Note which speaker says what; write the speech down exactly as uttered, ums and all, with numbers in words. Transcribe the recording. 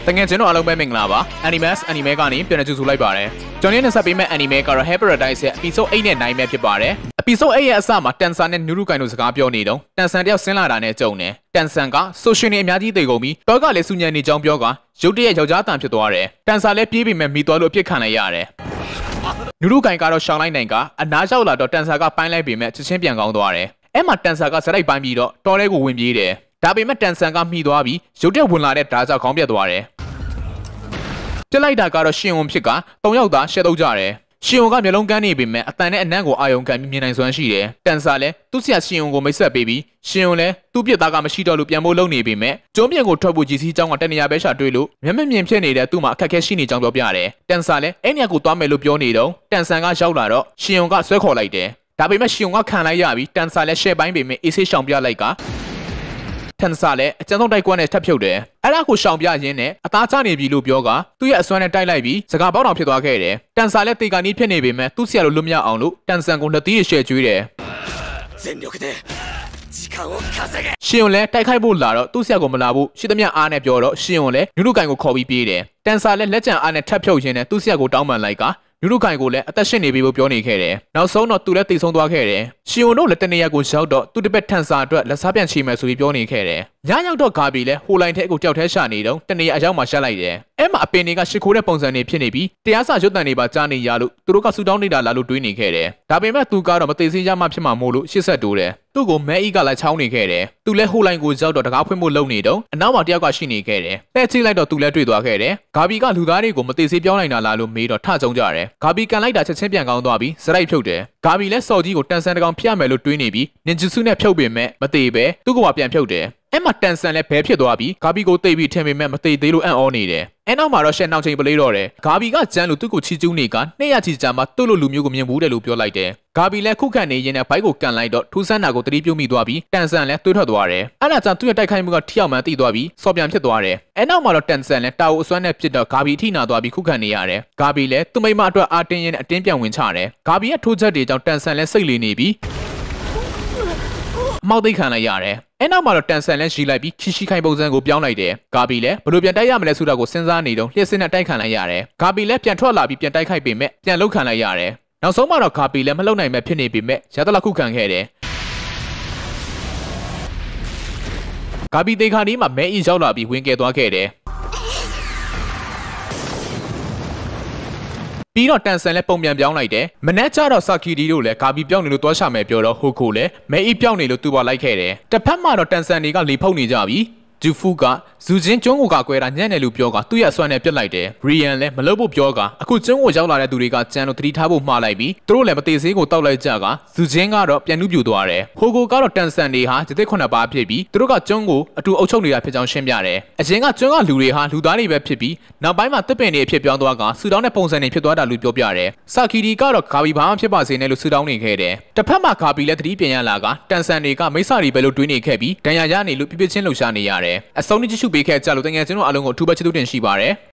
Speaker 1: တငယ်ချင်းတို့အားလုံးပဲမင်္ဂလာပါ Animask anime ကနေပြန်လည်ကြိုဆိုလိုက်ပါတယ်ကျွန်တော်နဲ့ဆက်ပေးမဲ့ anime ကတော့ sparadise ရဲ့ episode eight နဲ့ nine ပဲဖြစ်ပါတယ် episode eight ရဲ့အစမှာ Tenza နဲ့ Nurukai တို့စကားပြောနေတော့ Tenza တယောက်ဆင်းလာတာနဲ့ကြုံတယ် Tenza က social နဲ့အများကြီးသိကုန်ပြီးတော့ကလည်းစူညံနေကြောင်းပြောကရုတ်တရက်ယောက်ျားတန်ဖြစ်သွားတယ် Tenza လည်းပြေးပြီးမဲ့မိသွားလို့အပြစ်ခံလိုက်ရတယ် Nurukai ကတော့ရှောင်းလိုက်နိုင်ကအနားရောက်လာတော့ Tenza ကပိုင်းလိုက်ပြီးမဲ့ချက်ချင်းပြန်ကောင်းသွားတယ်အဲ့မှာ Tenza ကစရိုက်ပိုင်းပြီးတော့တော်ထဲကိုဝင်ပြေးတယ်ဒါပေမဲ့ Tenza ကမိသွားပြီးရုတ်တရက်ဝင်လာတဲ့ဓာတ်ကြောင့်ခေါင်းပြတ်သွားတယ်ပြလိုက်တာကတော့ရှင်ဝန်ဖြစ်က၃ယောက်သားရှက်တော့ကြတယ်ရှင်ဝန်ကမျိုးလုံးကန်းနေပေမဲ့အတန်နဲ့အနံ့ကိုအာယုံခံပြီးမြင်နိုင်စွမ်းရှိတယ်တန်ဆာလည်းသူ့ဆရာရှင်ဝန်ကိုမိတ်ဆက်ပေးပြီးရှင်ဝန်လည်းသူ့ပြစ်သားကမရှိတော့လို့ပြန်ဖို့လုပ်နေပေမဲ့ကျုံးပြင်ကိုထွက်ဖို့ကြီးစီးကြောင်းကတနေရာပဲရှာတွေ့လို့မျက်မမြင်ဖြစ်နေတဲ့သူ့မှာအခက်အခဲရှိနေကြောင်းပြောပြတယ်တန်ဆာလည်းအဲ့ညကိုသွားမယ်လို့ပြောနေတော့တန်ဆန်ကရောက်လာတော့ရှင်ဝန်ကဆွဲခေါ်လိုက်တယ်ဒါပေမဲ့ရှင်ဝန်ကခံလိုက်ရပြီးတန်ဆာလည်းရှယ်ပိုင်းပေမဲ့အေးဆေးရှောင်ပြလိုက်ကTenza လည်းအကျဉ်းဆုံးတိုက်ကွက်နဲ့ထပ်ဖြုတ်တယ်အဲ့ဒါကိုရှောင်ပြရင်းနဲ့အသားချနေပြီလို့ပြောကသူ့ရဲ့အစွမ်းနဲ့တိုက်လိုက်ပြီးစကားပေါက်တောင်ဖြစ်သွားခဲ့တယ် Tenza လည်းတေကာနီးဖြစ်နေပေမဲ့သူ့ဆရာလိုလွတ်မြောက်အောင်လို့ Tenza ကိုလက်သီးရရှယ်ကျွေးတယ်ရှင်ဝန်လည်းတိုက်ခိုက်ဖို့လာတော့သူ့ဆရာကိုမလာဘူးရှိသမျှအားနဲ့ပြောတော့ရှင်ဝန်လည်းနုနုကိုင်ကိုခေါ်ပြီးပြေးတယ် Tenza လည်းလက်ကျန်အားနဲ့ထပ်ဖြုတ်ရင်းနဲ့သူ့ဆရာကိုတောင်းပန်လိုက်ကနုနုကိုင်ကိုလည်းအသက်ရှင်နေပြီလို့ပြောနေခဲ့တယ်နောက်ဆုံးတော့သူလည်းတိတ်ဆုံးသွားခဲ့တယ်ရှင်ဝန်တို့လည်းတနေရာကိုရောက်တော့သူ့တပည့်Tenzaအတွက်လက်စားပြန်ချေမယ်ဆိုပြီးပြောနေခဲ့တယ်ညရောက်တော့ဂါဘီလည်းဟိုလိုင်းထဲကိုကြောက်ထဲရှာနေတော့တနေရာအရောက်မှာရှက်လိုက်တယ်အဲ့မှာအပင်တွေကရှစ်ခိုးတဲ့ပုံစံတွေဖြစ်နေပြီးတရားစာရွတ်တန်တွေပါကြားနေရလို့သူတို့ကဆူတောင်းနေတာလားလို့တွေးနေခဲ့တယ်ဒါပေမဲ့သူကတော့မသိစေရမှဖြစ်မှာမို့လို့ရှစ်ဆက်တိုးတယ်သူ့ကိုမဲအီကလည်းချောင်းနေခဲ့တယ်သူလည်းဟိုလိုင်းကိုရောက်တော့တကားဖွင့်ဖို့လုပ်နေတော့အနောက်မှာတယောက်ကရှိနေခဲ့တယ်တဲ့ချိလိုက်တော့သူလည်းတွေ့သွားခဲ့တယ်ဂါဘီကလူသားတွေကိုမသိစေပြောင်းနိုင်တာလားလို့မေးတော့ထကြုံကြတယ်ဂါဘီကန်လိုက်တာချက်ချင်းပြန်ကောင်းသွားပြီးစရိုက်ဖြုတ်တယ်ဂါဘီလည်းစော်ကြီးကိုတန်ဆန်တကောင်ဖျက်မယ်လို့တွေးနေပြီးနင်ဂျူဆုနဲ့ဖြုတ်ပေမဲ့မသေးပဲသူ့ကပြန်ဖြုတ်တယ်အဲ့မှာTenzaလည်းဘဲဖြစ်သွားပြီးဂါဘီကိုတိတ်ပြီးထင်ပေမဲ့မသိသေးလို့အံ့ဩနေတယ်အဲ့နောက်မှာတော့ရှက်နှောင်ချိန်ပလေးတော့တယ်ဂါဘီကကျန်းလို့သူ့ကိုချီကျူးနေကနှစ်ရချီကြာမှသူ့လိုလူမျိုးကိုမြင်ဘူးတယ်လို့ပြောလိုက်တယ်ဂါဘီလည်းခုခံနေရင်နဲ့ဘိုက်ကိုကန်လိုက်တော့ထူးဆန်းတာကိုတတိပြုတ်မိသွားပြီးTenzaလည်းတွေးထွက်သွားတယ်အဲ့ဒါကြောင့်သူ့ရဲ့တိုက်ခိုက်မှုကထိရောက်မှန်းသိသွားပြီးစော်ပြန်ဖြစ်သွားတယ်အဲ့နောက်မှာတော့Tenzaလည်းတာဝအစွမ်းနဲ့ဖြစ်တော့ဂါဘီအထိနာသွားပြီးခုခံနေရတယ်ဂါဘီလည်းသူ့မိမအတွက်အာတင်းရင်နဲ့အတင်းပြန်ဝင်ချတယ်ဂါဘီရဲ့ထိုးချက်တွေကြောင့်Tenzaလည်းစိတ်လေးနေပြီးမောက်သိခံလိုက်ရတယ်အဲ့နောက်မှာတော့Tenzaလည်းရှိလိုက်ပြီးခီရှိခိုင်ပုံစံကိုပြောင်းလိုက်တယ်ဂါဘီလည်းဘယ်လိုပြန်တိုက်ရမလဲဆိုတာကိုစဉ်းစားနေတော့လျှက်စင်းနဲ့တိုက်ခံလိုက်ရတယ်ဂါဘီလည်းပြန်ထွက်လာပြီးပြန်တိုက်ခိုက်ပေမဲ့ပြန်လှုပ်ခံလိုက်ရတယ်နောက်ဆုံးမှာတော့ဂါဘီလည်းမလှုပ်နိုင်မဲ့ဖြစ်နေပေမဲ့ရသလောက်ခုခံခဲ့တယ်ဂါဘီတေခါဒီမှာမဲအီရောက်လာပြီးဝင်ကဲသွားခဲ့တယ်ပြီးတော့Tenzaလည်းပုံပြန်ပြောင်းလိုက်တယ်မနက်ကျတော့ဆာကီဒီတို့လည်းဂါဘီပြောင်းနေလို့တွားရှာမယ်ပြောတော့ဟိုခိုလည်းမဲအီပြောင်းနေလို့သူ့ပါလိုက်ခဲ့တယ်တစ်ဖက်မှာတော့Tenzaတွေကလေဖုတ်နေကြပြီဂျူဖူကဇူချင်းကျွန်းကိုကကွဲတာညံ့တယ်လို့ပြောကသူ့ရဲ့အစွမ်းနဲ့ပြစ်လိုက်တယ်ရီယန်လည်းမလုပ်ဖို့ပြောကအခုကျွန်းကိုရောက်လာတဲ့သူတွေကကြမ်းလို့တတိထားဖို့မှားလိုက်ပြီးသူတို့လည်းမသေးစေးကိုတောက်လိုက်ကြကဇူချင်းကတော့ပြန်နှူးပြူသွားတယ်ဟိုကိုကတော့Tenzaတွေဟာကျတဲ့ခုနှစ်ပါးဖြစ်ပြီးသူတို့ကကျွန်းကိုအတူအုပ်ချုပ်နေတာဖြစ်ကြောင်းရှင်းပြတယ်အရင်ကကျွန်းကလူတွေဟာလူသားတွေပဲဖြစ်ပြီးနောက်ပိုင်းမှာတစ်ပင်တွေအဖြစ်ပြောင်းသွားကဆူတောင်းတဲ့ပုံစံတွေဖြစ်သွားတာလို့ပြောပြတယ်ဆာကီဒီကတော့ဂါဘီဘာမှဖြစ်ပါစေနဲ့လို့ဆူတောင်းနေခဲ့တယ်တစ်ဖက်မှာဂါဘီလည်းတတိပြန်ရလာကTenzaတွေကမိစ္ဆာတွေပဲလို့တွေးနေခဲ့ပြီးဒဏ်ရာရနေလို့ပြပြချင်းလှုပ်ရှားနေရတယ်အဆုံးကြည့်ရှုပေးခဲ့ကြလို့တကယ်ကျွန်တော်အားလုံးကိုအထူးပဲချစ်သူတင်ရှိပါတယ်